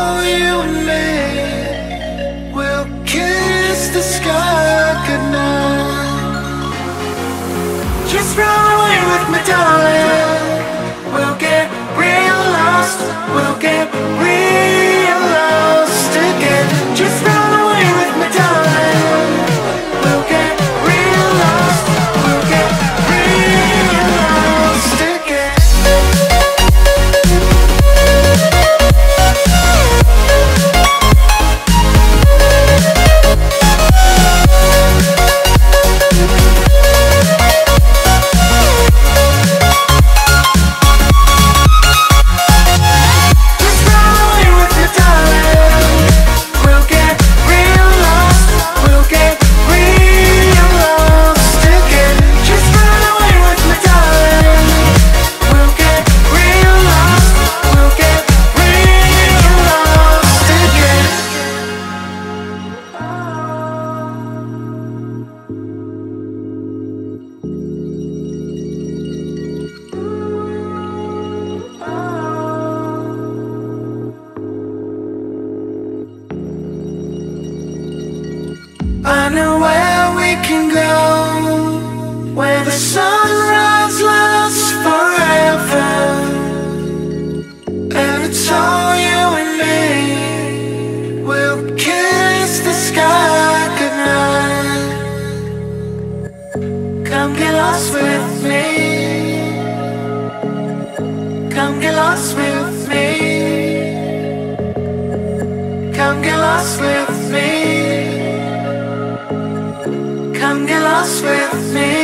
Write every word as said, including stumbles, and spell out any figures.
all you and me. We'll kiss the sky goodnight. Just run away with me, darling. We'll get real lost. We'll get real lost again. Just run away with me, darling. We'll get real lost. We'll get real lost again. I know where we can go, where the sunrise lasts forever, and it's all you and me. We'll kiss the sky goodnight. Come get lost with me. Come get lost with me. Come get lost with me. Come get lost with me.